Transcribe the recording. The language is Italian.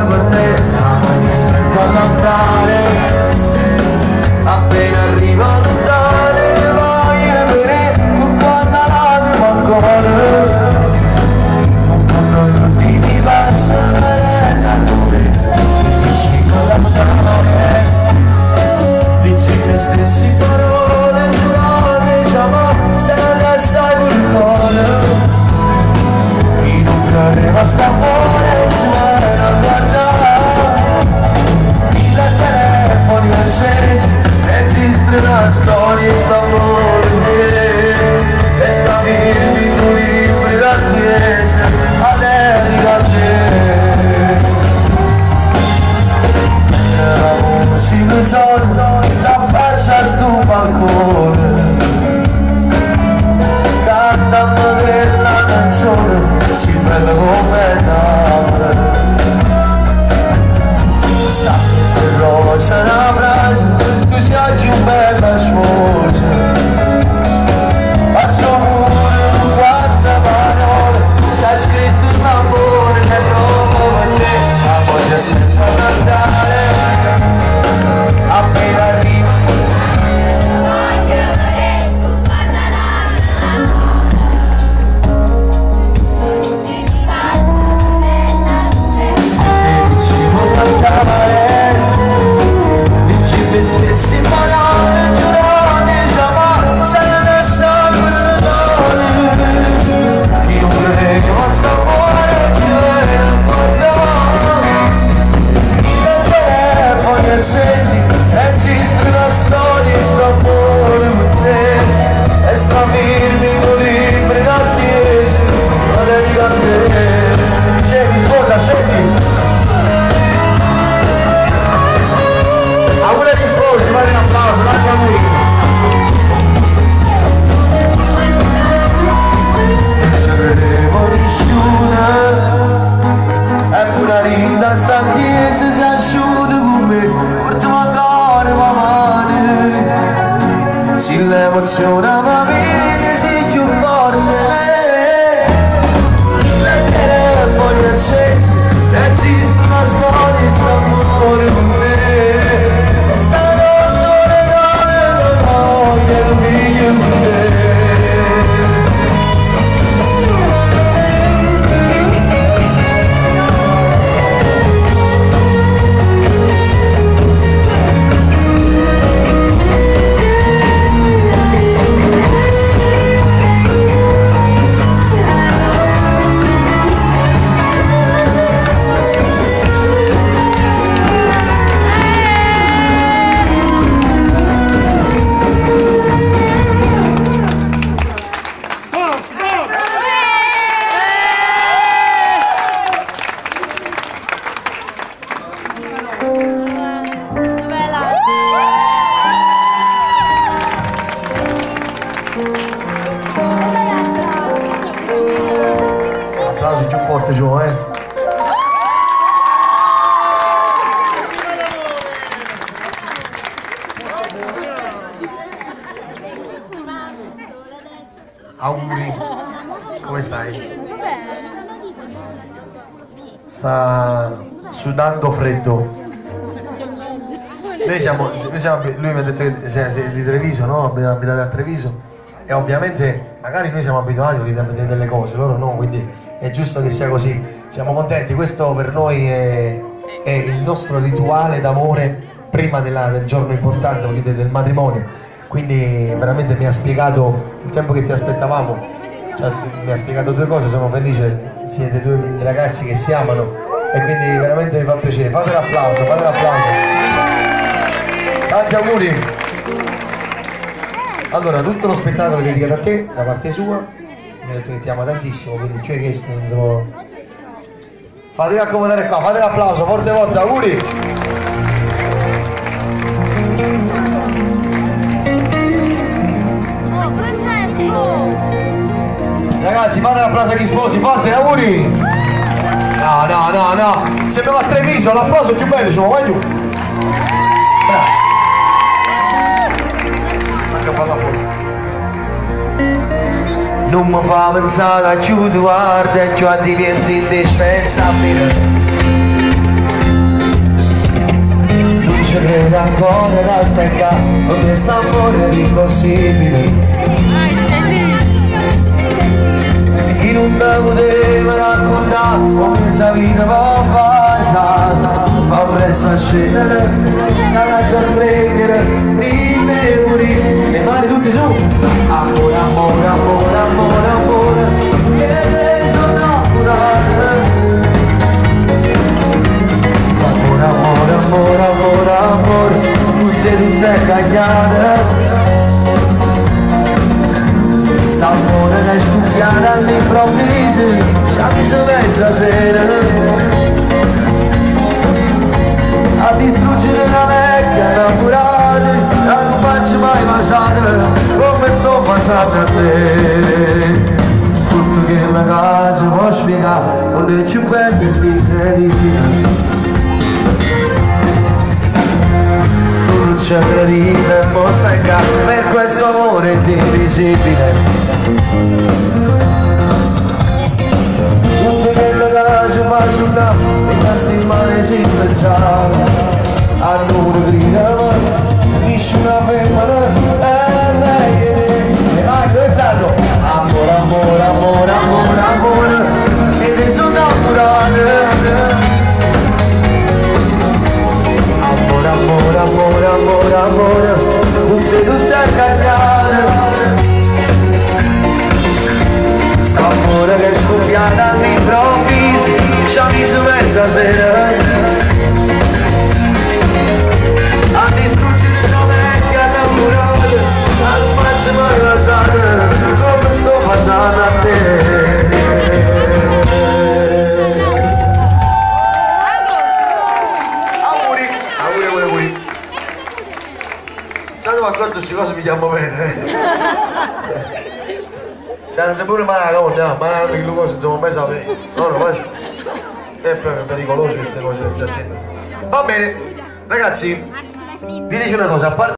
per te, ma ti aspetto all'altare. Appena arriva lontane ne voglio vedere con quanta lacrima ancora. Un controllo di mi passa la dove mi sfico all'altare. Dici le stesse parole, giurate, diciamo, se non le sai pure chi non credeva sta amore se ne a guardare. I telefoni accesi registri una storia sta amore e sta vivendo libri d'attesa all'erica a te. La musica sola t'affaccia sto balcone, cantando della canzone si prende come l'amore. Sta se rosa una frase, tu si oggi un bella sfosa. Faccio pure un quante parole, sta scritto in l'amore che è proprio per te. Ma poi ti aspetto a cantare, appena arrivo. Le stesse parole giurate, diciamo, se ne sa pure noi. Chi non credeva sta amore ce ne guardava. I telefoni accesi registri una storia, sta amore per te e sta firmi libri d'attesa ma dedica a te. Scendi sposa, scendi. Auguri agli sposi, fate un applauso, davanti a lui. Se vedevo nessuno, e pure rinda sta chiesa si asciuga con me, portiamo ancora la mano. Se l'emozione ma vede si più forte, le telefoni accesi, registro una storia, sta amore con te. Applausi più forte giù, Auguri, come stai? Sta sudando freddo. Lui mi ha detto che sei di Treviso, no? Abitate a Treviso. E ovviamente magari noi siamo abituati a vedere delle cose, loro no, quindi è giusto che sia così. Siamo contenti, questo per noi è il nostro rituale d'amore prima del giorno importante, del matrimonio. Quindi veramente mi ha spiegato il tempo che ti aspettavamo, mi ha spiegato due cose, sono felice, siete due ragazzi che si amano e quindi veramente mi fa piacere. Fate l'applauso, fate l'applauso. Tanti auguri. Allora, tutto lo spettacolo è dedicato a te, da parte sua, mi ha detto che ti ama tantissimo, quindi chi è questo, insomma. Fatevi accomodare qua, fate l'applauso, forte forte, auguri! Oh, Francesco! Ragazzi, fate l'applauso agli sposi, forte, auguri! No, no, no, no! Sembrava a Treviso, l'applauso più bello, diciamo, vai giù! Bravo! Manca farla apposta. Non mi fa pensare a chiudere, guarda, che diventi indispensabile. ci credo ancora da stecca con questo amore impossibile. Chi non te poteva raccontare come questa vita può passare, fa presto a scendere, la lascia stringere, le mani tutte su. Amore, amore, amore, amore, amore, che ne sono innamorato. Amore, amore, amore, amore, amore, tutte cagliate. Sta amore che è scoppiata all'improvviso, siamo mezza sera a distruggere la vecchia innamorata, non faccio mai passare come sto passando a te. Tutto che la casa può spiegare, non è più bello e incredibile. C'è ferita e mostra in casa per questo amore indivisibile. Tutto quello che ci fa sul naso e la stima non esiste già. A noi grida ma nessuna femmina è meglio di me. E vai, dove stanno? Amore, amore, amore, amore, amore, e ne sono innamorato. Amore, amore, amore, amore, amore, tutte a cagliare. Sta amore che è scoppiata all'improvviso, ci ha messo mezza sera a distruggere la vecchia innamorata, al massimo rasata, come sto facendo a te. Sai ma quando queste cose mi chiamo bene? C'è pure Maragona, ma le cose non mai sapere. No, no, faccio. È proprio pericoloso queste cose, non si accendono. Va bene, ragazzi, diteci una cosa, a parte